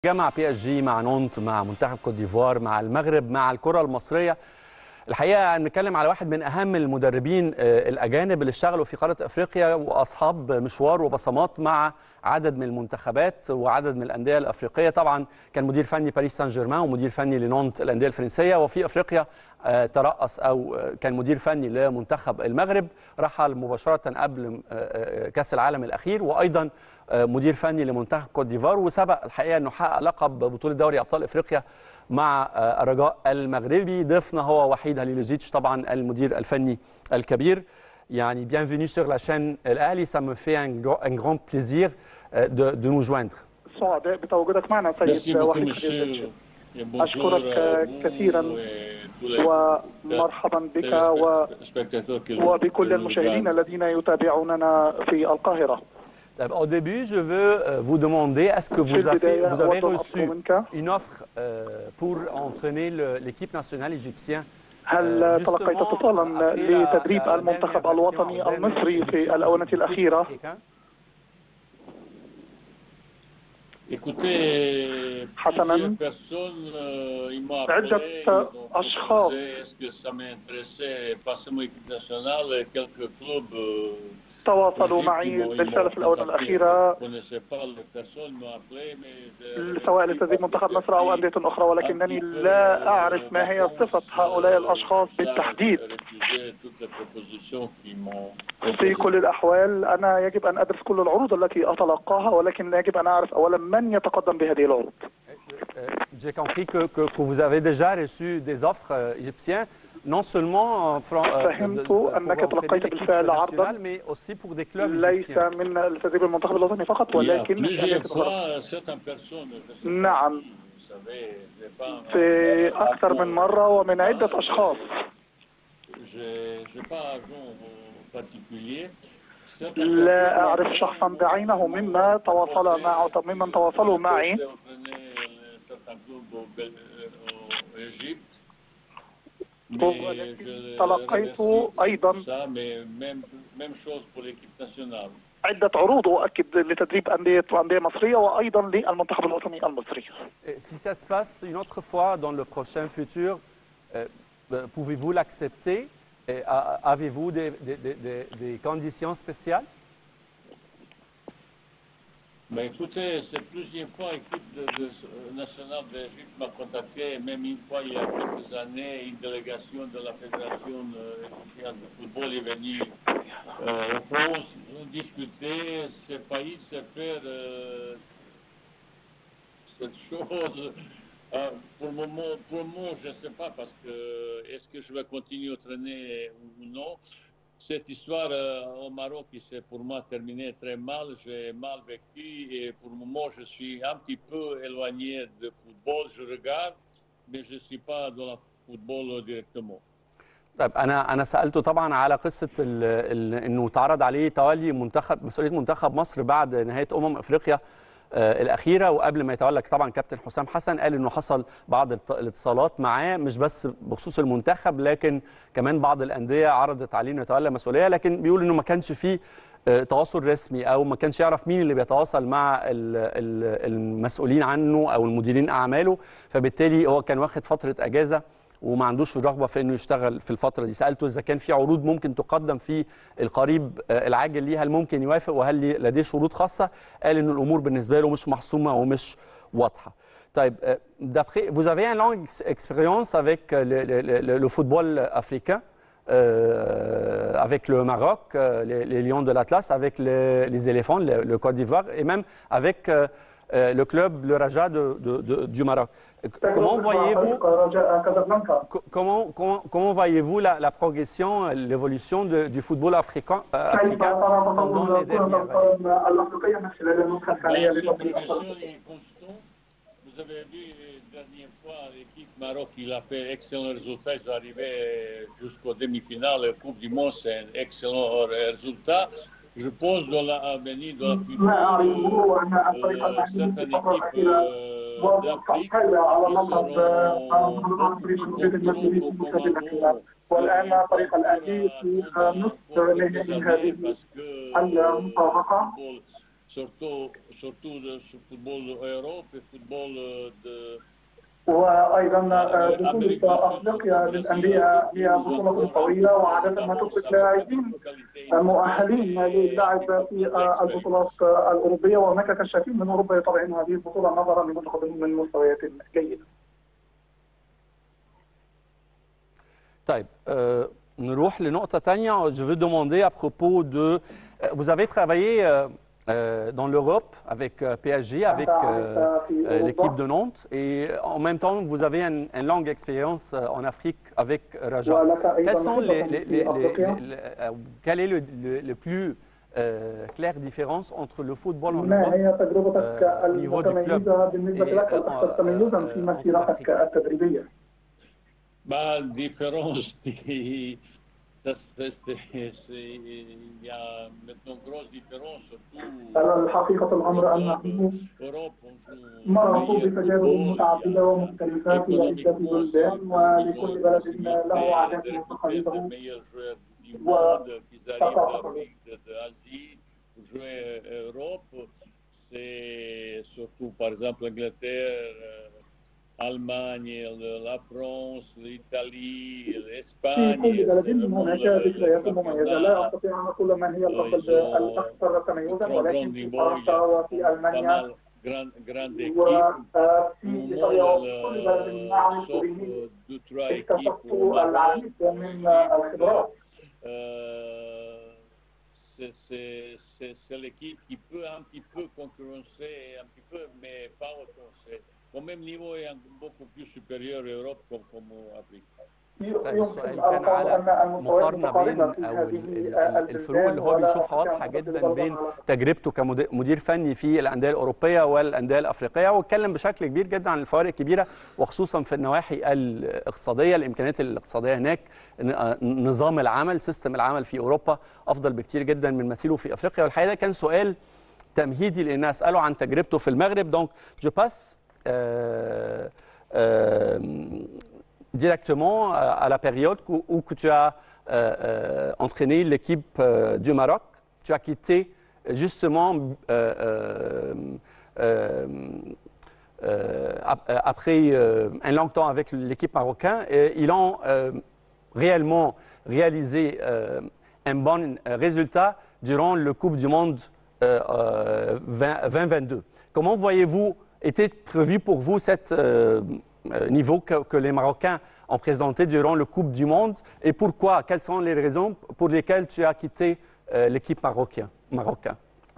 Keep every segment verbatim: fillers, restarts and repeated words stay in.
جمع بي اس جي مع نونت مع منتخب كوت ديفوار مع المغرب مع الكره المصريه. الحقيقه نتكلم على واحد من اهم المدربين الاجانب اللي اشتغلوا في قاره افريقيا واصحاب مشوار وبصمات مع عدد من المنتخبات وعدد من الانديه الافريقيه. طبعا كان مدير فني باريس سان جيرمان ومدير فني لنونت الانديه الفرنسيه، وفي افريقيا ترأس او كان مدير فني لمنتخب المغرب، رحل مباشره قبل كاس العالم الاخير، وايضا مدير فني لمنتخب كوت ديفوار، وسبق الحقيقه انه حقق لقب بطوله دوري ابطال افريقيا مع الرجاء المغربي. ضيفنا هو وحيد هليلوزيتش طبعا المدير الفني الكبير. يعني bienvenue sur la chaîne El Ahly, ça me fait un, un grand plaisir de, de nous joindre. سعداء بتواجدك معنا سيد وحيد هليلوزيتش. أشكرك كثيرا ومرحبا بك وبكل المشاهدين الذين يتابعوننا في القاهرة. Au début, je veux vous demander, est-ce que vous avez, vous avez reçu une offre pour entraîner l'équipe nationale égyptienne? هل تلقيت اتصالا لتدريب المنتخب الوطني المصري في الآونة الأخيرة؟ حسنا، عدة أشخاص تواصلوا معي بالفعل في الآونة الأخيرة سواء لتدريب منتخب مصر أو أندية أخرى، ولكنني لا أعرف ما هي صفة هؤلاء الأشخاص بالتحديد. في كل الأحوال أنا يجب أن أدرس كل العروض التي أتلقاها، ولكن يجب أن أعرف أولا من يتقدم بهذه العروض. J'ai compris que, que, que vous avez déjà reçu des offres égyptiennes, non seulement فهمت أنك تلقيت بالفعل عرضا ليس من التدريب المنتخب الوطني فقط ولكن نعم في أكثر من مرة ومن عدة أشخاص. لا أعرف شخصا بعينه مما تواصل مع ممن تواصلوا معي. تلقيت أيضا عدة عروض أؤكد لتدريب أندية وأندية مصرية وأيضا للمنتخب الوطني المصري. Si ça se passe une autre fois dans le prochain futur, pouvez-vous l'accepter? Avez-vous des, des, des, des conditions spéciales? Ben écoutez, c'est plusieurs fois l'équipe de, de, nationale d'Égypte m'a contacté, même une fois il y a quelques années, une délégation de la Fédération égyptienne de football est venue euh, en France, on discutait, c'est failli se faire euh, cette chose. Euh, pour le moment, pour le moment, je ne sais pas parce que est-ce que je vais continuer à traîner ou non. Cette histoire euh, au Maroc, qui s'est pour moi terminée très mal, j'ai mal vécu et pour le moment, je suis un petit peu éloigné de football. Je regarde, mais je ne suis pas dans le football directement. طيب انا انا سالته طبعا على قصه ال ال انه تعرض عليه تولي منتخب مسؤوليه منتخب مصر بعد نهايه امم افريقيا الأخيرة، وقبل ما يتولى طبعا كابتن حسام حسن قال إنه حصل بعض الاتصالات معاه مش بس بخصوص المنتخب لكن كمان بعض الأندية عرضت عليه إنه يتولى مسؤولية، لكن بيقول إنه ما كانش فيه تواصل رسمي أو ما كانش يعرف مين اللي بيتواصل مع المسؤولين عنه أو المديرين أعماله، فبالتالي هو كان واخد فترة أجازة وما عندوش رغبه في انه يشتغل في الفتره دي. سالته اذا كان في عروض ممكن تقدم في القريب العاجل ليه، هل ممكن يوافق وهل لديه شروط خاصه؟ قال ان الامور بالنسبه له مش محسومه ومش واضحه. طيب d'après vous avez une longue expérience avec le, le, le, le football africain, euh, avec le Maroc, les, les Lions de l'Atlas, avec les, les éléphants, le, le Côte d'Ivoire et même avec euh, le club le Raja de, de, de, du Maroc. Comment voyez-vous comment, comment, comment voyez-vous la, la progression, l'évolution du football africain, euh, africain pendant les dernières années? Vous avez vu la dernière fois l'équipe Maroc, il a fait excellent résultat, ils sont arrivés jusqu'aux demi-finales, la Coupe du Monde, c'est un excellent résultat. Je pense dans l'avenir, dans le futur, euh, certaines équipes euh, d'Afrique seront beaucoup plus concurrentes والآن فريق الأهلي في نصف نهائي هذه المسابقة. surtout, surtout le football d'Europe et football de وايضا بطوله افريقيا للانديه هي بطوله قويه وعاده ما تثبت لاعبين مؤهلين للعب في البطولات الاوروبيه، وهناك كشافين من اوروبا يتابعون هذه البطوله نظرا لمنتخبهم من مستويات جيده. طيب euh, نروح لنقطة تانية. Je veux demander à propos de vous avez travaillé euh, euh, dans l'Europe avec euh, P S G, avec euh, euh, l'équipe de Nantes, et en même temps vous avez une, une longue expérience euh, en Afrique avec Raja. Quels sont les, les, les, les, les, euh, quel est le, le, le plus euh, claire différence entre le football en Europe euh, au niveau du club et euh, bah, différence, il y a maintenant une grosse différence, surtout الحقيقة الأمر أن مرروا بتجارب متعددة ومختلفة في عدة بلدان، ولكل بلد له عاداته وتقاليده وثقافته. jouer Europe, c'est surtout par exemple l'Angleterre, l'Allemagne, la France, l'Italie, l'Espagne. في كل بلد هناك ذكريات مميزة، لا أستطيع أن أقول من هي الأفضل الأكثر تميزا، ولكن في فرنسا وفي ألمانيا وفي إيطاليا وكل بلد نعرف به اكتسبت العديد من الخبرات. C'est l'équipe qui peut un petit peu concurrencer, un petit peu, mais pas autant. Au même niveau et beaucoup plus supérieur à l'Europe comme, comme l'Afrique. السؤال كان على مقارنه بين او الفروق اللي هو بيشوفها واضحه جدا بين تجربته كمدير فني في الانديه الاوروبيه والانديه الافريقيه، واتكلم بشكل كبير جدا عن الفوارق الكبيره وخصوصا في النواحي الاقتصاديه، الامكانيات الاقتصاديه هناك، نظام العمل، سيستم العمل في اوروبا افضل بكتير جدا من مثيله في افريقيا. والحقيقه ده كان سؤال تمهيدي لان اساله عن تجربته في المغرب. دونك جو باس euh, euh, directement à la période où, où que tu as euh, euh, entraîné l'équipe euh, du Maroc. Tu as quitté justement euh, euh, euh, après euh, un long temps avec l'équipe marocaine. Et ils ont euh, réellement réalisé euh, un bon résultat durant le Coupe du Monde euh, euh, vingt vingt-deux. Comment voyez-vous, était prévu pour vous cette euh, niveau que, que les Marocains ont présenté durant le Coupe du Monde, et pourquoi? Quelles sont les raisons pour lesquelles tu as quitté euh, l'équipe marocaine, marocain?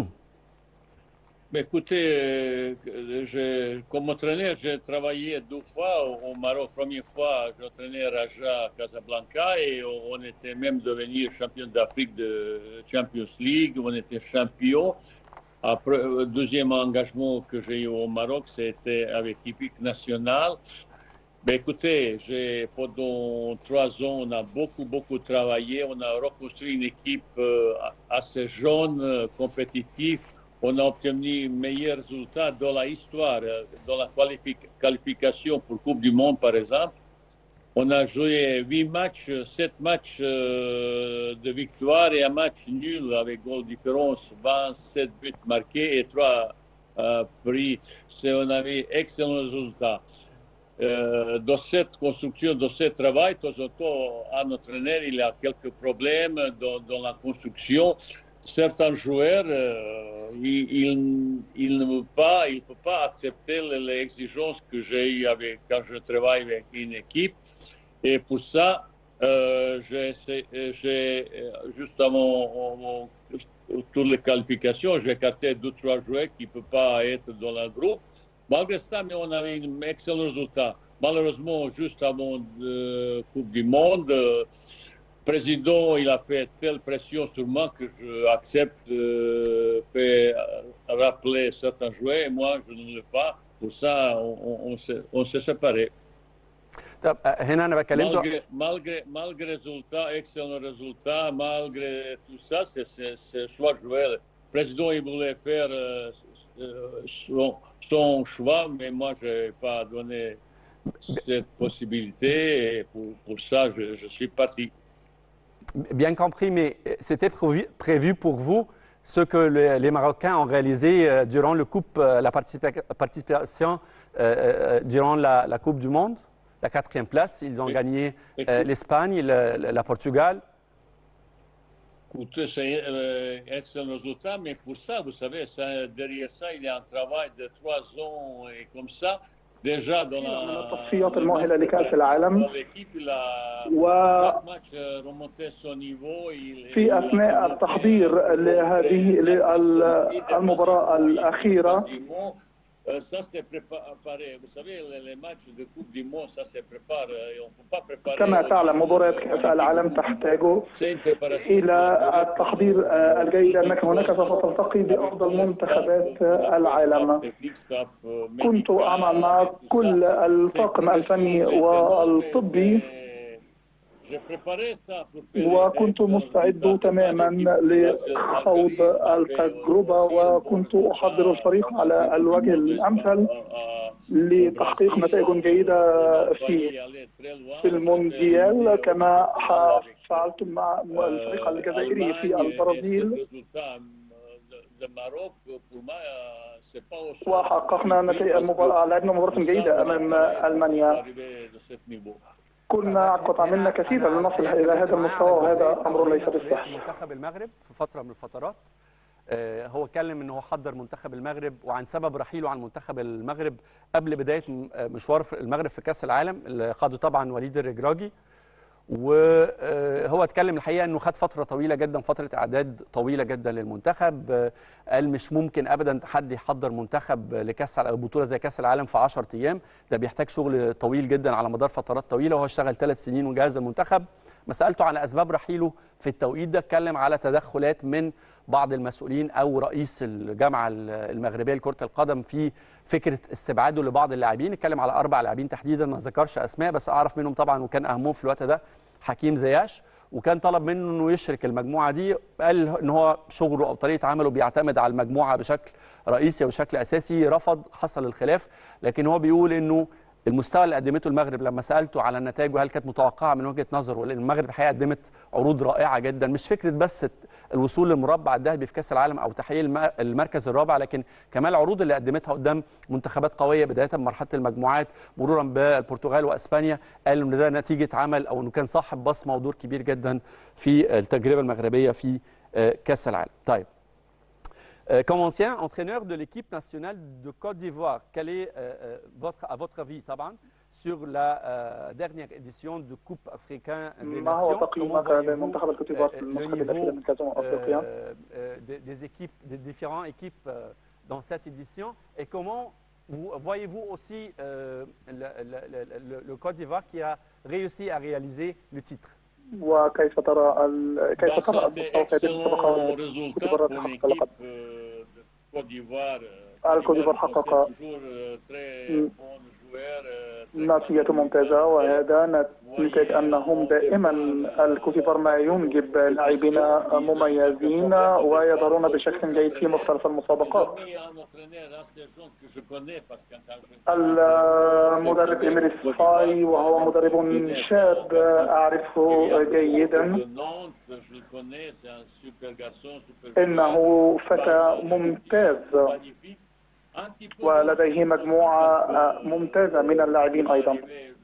Mais écoutez, je, comme entraîneur, j'ai travaillé deux fois au Maroc. Première fois, j'ai entraîné Raja Casablanca et on était même devenu champion d'Afrique de Champions League. On était champion. Après, le deuxième engagement que j'ai eu au Maroc, c'était avec l'équipe nationale. Ben écoutez, pendant trois ans, on a beaucoup, beaucoup travaillé. On a reconstruit une équipe assez jeune, compétitive. On a obtenu meilleurs résultats dans l'histoire, dans la qualification pour la Coupe du Monde, par exemple. On a joué huit matchs, sept matchs de victoire et un match nul avec goal différence, vingt-sept buts marqués et trois euh, prix. On avait excellents résultats. Euh, dans cette construction, dans ce travail, de temps en temps, un entraîneur, il a quelques problèmes dans, dans la construction. Certains joueurs, euh, ils, ils, ils ne peuvent pas, ils peuvent pas accepter les exigences que j'ai eues avec, quand je travaille avec une équipe. Et pour ça, euh, j'ai justement toutes les qualifications, j'ai écarté deux, trois joueurs qui ne peuvent pas être dans le groupe. Malgré ça, mais on avait un excellent résultat. Malheureusement, juste avant la Coupe du Monde, le président il a fait telle pression sur moi que j'accepte de faire rappeler certains joueurs et moi, je ne le fais pas. Pour ça, on, on s'est séparés. طب هنا انا بكلمته malgré malgré malgré résultat, excellent résultat, malgré tout ça, c'est choix de jouer. Le président il voulait faire son, son choix, mais moi je n'ai pas donné cette possibilité et pour, pour ça je, je suis parti. Bien compris, mais c'était prévu, prévu pour vous ce que les, les Marocains ont réalisé durant le coupe, la participation euh, durant la, la Coupe du Monde, la quatrième place. Ils ont gagné euh, l'Espagne, le, le Portugal. Écoutez, c'est un excellent résultat, mais pour ça, vous savez, ça, derrière ça, il y a un travail de trois ans et comme ça. Déjà dans la من التصفيات المؤهلة لكأس العالم وفي أثناء التحضير لهذه المباراة الأخيرة كما تعلم مباريات كأس العالم تحتاج إلى التحضير الجيد لأنك هناك سوف تلتقي بأفضل منتخبات العالم. كنت أعمل مع كل الطاقم الفني والطبي وكنت مستعد تماما لخوض التجربة وكنت أحضر الفريق على الوجه الأمثل لتحقيق نتائج جيدة في في المونديال كما فعلت مع الفريق الجزائري في البرازيل وحققنا نتائج مباراة لعبنا مباراة جيدة أمام ألمانيا. كنا قد عملنا كثيرا لنصل إلى هذا المستوى وهذا أمر ليس بالسهل. منتخب المغرب في فترة من الفترات هو اتكلم ان هو حضر منتخب المغرب وعن سبب رحيله عن منتخب المغرب قبل بداية مشوار المغرب في كأس العالم اللي خاضه طبعا وليد الرجراجي. وهو اتكلم الحقيقه انه خد فتره طويله جدا، فتره اعداد طويله جدا للمنتخب. قال مش ممكن ابدا حد يحضر منتخب لكاس بطوله زي كاس العالم في عشرة ايام، ده بيحتاج شغل طويل جدا على مدار فترات طويله، وهو اشتغل ثلاث سنين وجهز المنتخب. ما سالته على اسباب رحيله في التوقيت ده، اتكلم على تدخلات من بعض المسؤولين او رئيس الجامعه المغربيه لكره القدم في فكره استبعاده لبعض اللاعبين. اتكلم على اربع لاعبين تحديدا، ما ذكرش اسماء بس اعرف منهم طبعا، وكان اهمهم في الوقت ده حكيم زياش، وكان طلب منه انه يشرك المجموعه دي. قال ان هو شغله او طريقه عمله بيعتمد على المجموعه بشكل رئيسي وبشكل اساسي. رفض، حصل الخلاف، لكن هو بيقول انه المستوى اللي قدمته المغرب لما سالته على النتائج وهل كانت متوقعه من وجهه نظره، لان المغرب الحقيقه قدمت عروض رائعه جدا، مش فكره بس الوصول للمربع الذهبي في كاس العالم او تحقيق المركز الرابع، لكن كمان العروض اللي قدمتها قدام منتخبات قويه بدايه بمرحله المجموعات مرورا بالبرتغال واسبانيا. قال ان ده نتيجه عمل او انه كان صاحب بصمه ودور كبير جدا في التجربه المغربيه في كاس العالم. طيب، comme ancien entraîneur de l'équipe nationale de Côte d'Ivoire, quel est euh, votre, à votre avis, طبعا, sur la euh, dernière édition de Coupe africaine des ما هو Nations? تقييمك لمنتخب الكوت ديفوار في النسخة الأخيرة من كأس أمم أفريقيا؟ des, des équipes, des différentes équipes euh, dans cette édition, et comment vous, voyez-vous aussi euh, le, le, le, le Côte d'Ivoire qui a réussi à réaliser le titre? وكيف ترى ال... كيف ترى المستوى في هذه المسابقة؟ الكوت ديفوار حقق نتيجة ممتازة، وهذا نتيجة أنهم دائما الكوت ديفوار ما ينجب لاعبين مميزين ويظهرون بشكل جيد في مختلف المسابقات. المدرب إميريس فاي وهو مدرب شاب أعرفه جيدا، إنه فتى ممتاز ولديه مجموعة ممتازة من اللاعبين أيضا.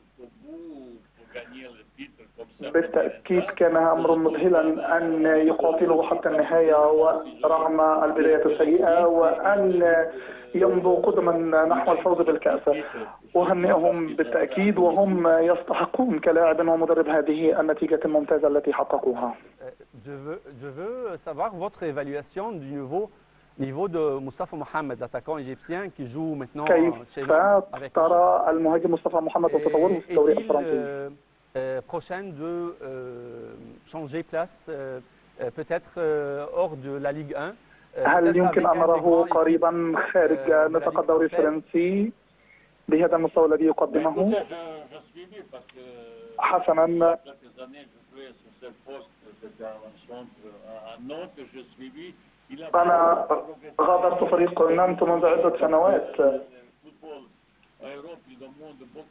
بالتأكيد كان أمر مذهلا أن يقاتلوا حتى النهاية ورغم البداية السيئة وأن يمضوا قدما نحو الفوز بالكأس. أهنئهم بالتأكيد وهم يستحقون كلاعب ومدرب هذه النتيجة الممتازة التي حققوها. Je veux savoir votre évaluation du niveau niveau de Moustapha Mohamed, l'attaquant égyptien qui joue maintenant chez nous. كيف ترى المهاجم مصطفى محمد وتطوره في الدوري الفرنسي؟ prochain de euh, changer place euh, peut-être euh, hors de la Ligue un. هل يمكن أن نراه قريبا خارج نطاق الدوري الفرنسي بهذا المستوى الذي يقدمه؟ حسنا، أنا غادرت فريق نانت منذ عدة سنوات،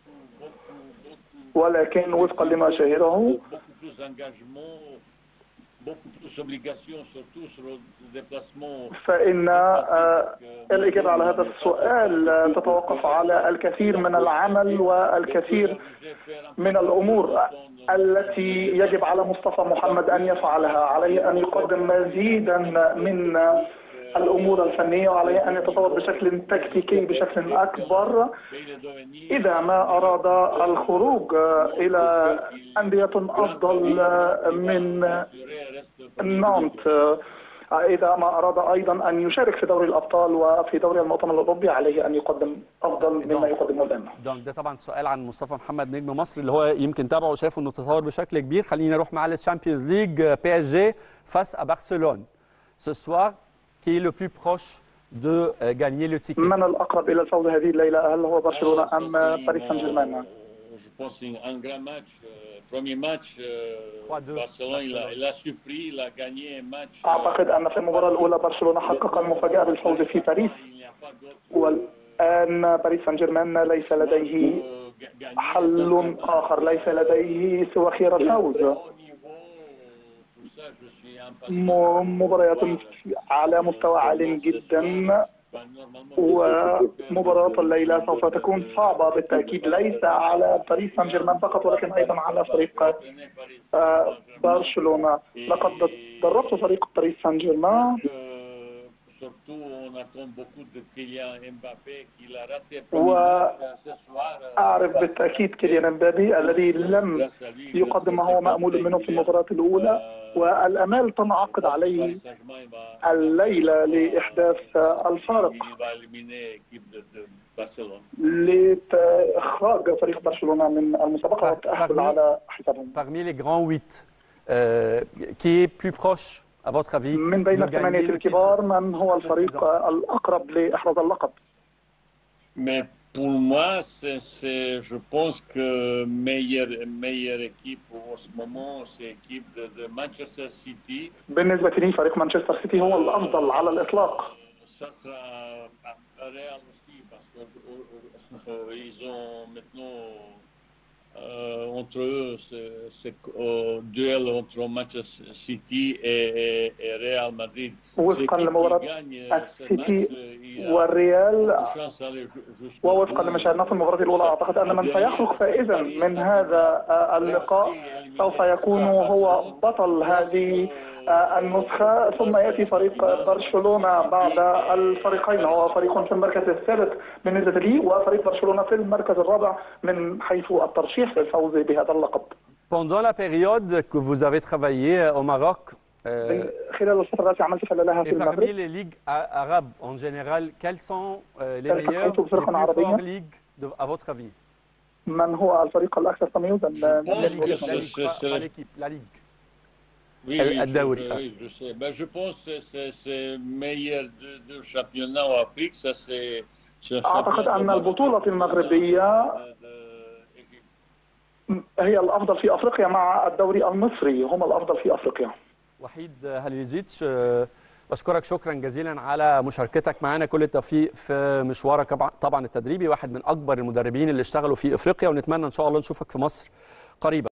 ولكن وفقا لما شاهده فإن الإجابة على هذا السؤال تتوقف على الكثير من العمل والكثير من الأمور التي يجب على مصطفى محمد أن يفعلها. عليه أن يقدم مزيدا من الأمور الفنية، وعليه أن يتطور بشكل تكتيكي بشكل أكبر إذا ما أراد الخروج إلى أندية أفضل من نانت، إذا ما أراد أيضا أن يشارك في دوري الأبطال وفي دوري المؤتمر الأوروبي عليه أن يقدم أفضل مما يقدمه الآن. ده طبعا سؤال عن مصطفى محمد نجم مصر اللي هو يمكن تابعه وشايفه انه تطور بشكل كبير. خلينا نروح مع الشامبيونز ليج. بي اس جي face à Barcelone ce soir, qui est le plus proche de gagner le ticket. من الأقرب إلى الفوز هذه الليلة؟ هل هو برشلونة أم باريس سان جيرمان؟ أعتقد أن في المباراة الأولى برشلونة حقق المفاجأة بالفوز في باريس، والآن باريس سان جيرمان ليس لديه حل آخر، ليس لديه سوى خيار الفوز. مباريات على مستوى عال جدا، ومباراة الليلة سوف تكون صعبة بالتأكيد، ليس على باريس سان جيرمان فقط ولكن أيضا على فريق برشلونة. لقد دربت فريق باريس سان جيرمان وأعرف بالتأكيد كيليان امبابي الذي لم يقدم ما هو مأمول منه في المباراة الأولى، والأمال تنعقد عليه الليلة لإحداث الفارق لإخراج فريق برشلونة من المسابقة والتأهل على حسابهم. Parmi les grands huit, qui est plus proche à votre avis من بين الثمانية الكبار من هو الفريق الأقرب لإحراز اللقب؟ Mais pour moi, c'est, je pense que meilleure meilleure équipe en ce moment, c'est l'équipe de, de Manchester City. بالنسبة لي فريق مانشستر سيتي هو الأفضل على الإطلاق. Ça sera Real aussi parce que ils ont maintenant Euh, entre eux, c'est un duel entre Manchester City et, et Real Madrid. وفقا لمباراة السيتي والريال ووفقا لما شاهدناه في المباراة الأولى، أعتقد أن من سيخرج فائزا من هذا اللقاء سوف يكون هو بطل هذه النسخة، ثم يأتي فريق برشلونة بعد الفريقين. هو فريق في المركز الثالث بالنسبة لي، وفريق برشلونة في المركز الرابع من حيث الترشيح للفوز بهذا اللقب. Pendant la période que vous avez travaillé au Maroc, خلال الفترة التي عملت خلالها في المغرب، parmi les ligues arabes en général, quelles sont les meilleures, les plus fortes ligues à votre avis? من هو الفريق الأكثر تميزا؟ La ligue. Oui, oui, je, oui, je sais. Ben, je pense que c'est le meilleur de, de championnat en Afrique. Ça, c'est. أعتقد أن البطولة المغربية هي الأفضل في أفريقيا مع الدوري المصري، هم الأفضل في أفريقيا. وحيد هليزيتش، بشكرك شكرا جزيلا على مشاركتك معنا، كل التوفيق في مشوارك طبعا التدريبي، واحد من أكبر المدربين اللي اشتغلوا في أفريقيا، ونتمنى إن شاء الله نشوفك في مصر قريبا.